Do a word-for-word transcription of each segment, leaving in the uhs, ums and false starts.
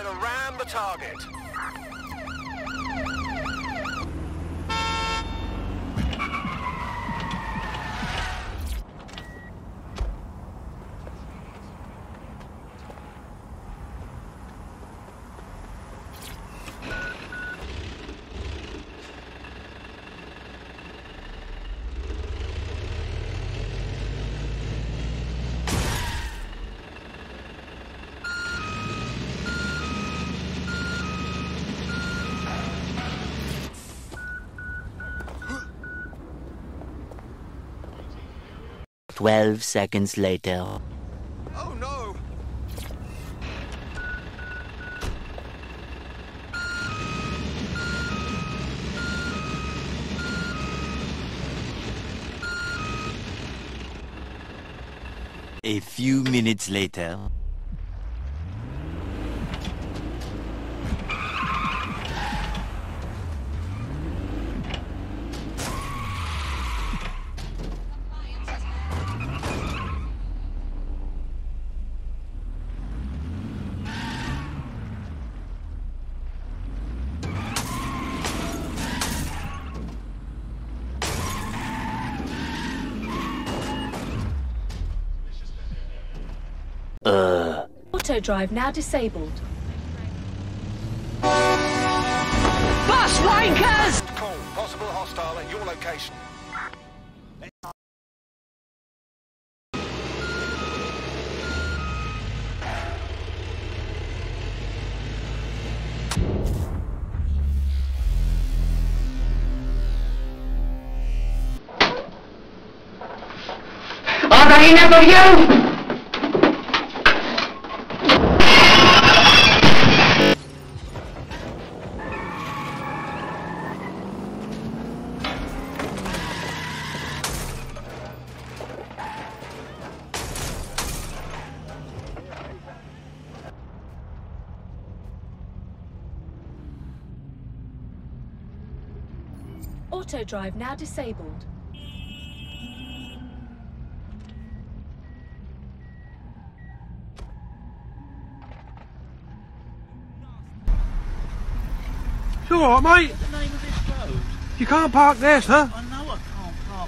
trying to ram the target. Twelve seconds later. Oh no! A few minutes later. Uh. Auto drive now disabled. Bus wankers! Call. Possible hostile at your location. Are there enough of you? Auto drive now disabled. You alright, mate? What's the name of this road? You can't park there, sir. I know I can't park.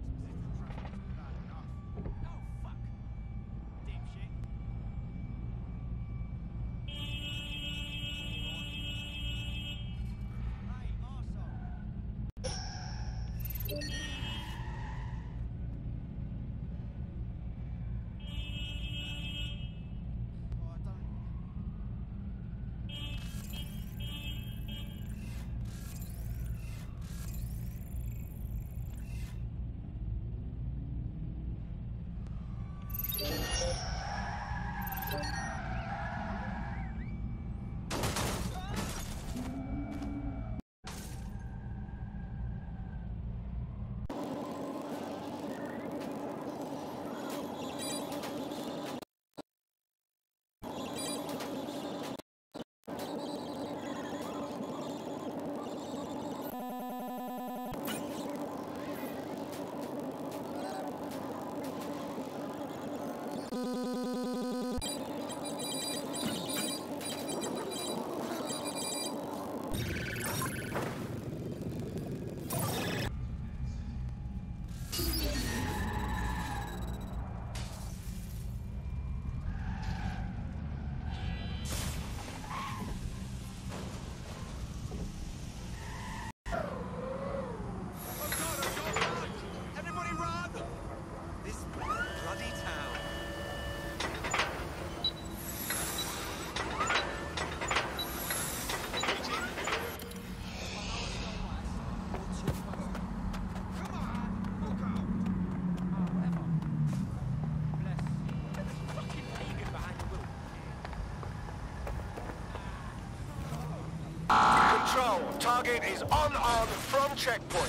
Control. Target is unarmed from checkpoint.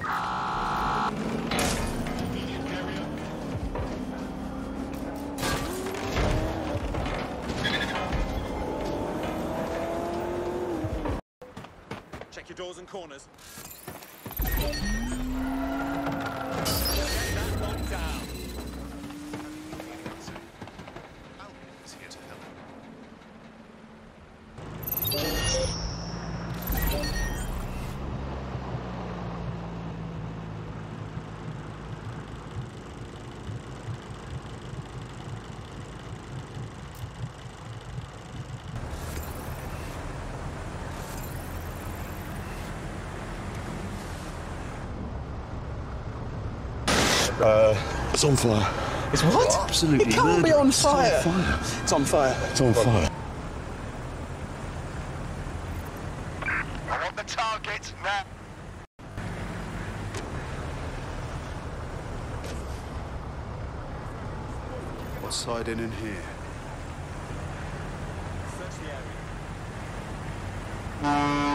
Check your doors and corners. Uh, it's on fire. It's what? Absolutely It can't be murderous. on It's on fire. fire. It's on fire. It's on fire. I want the target now. What's side in in here? Search the area.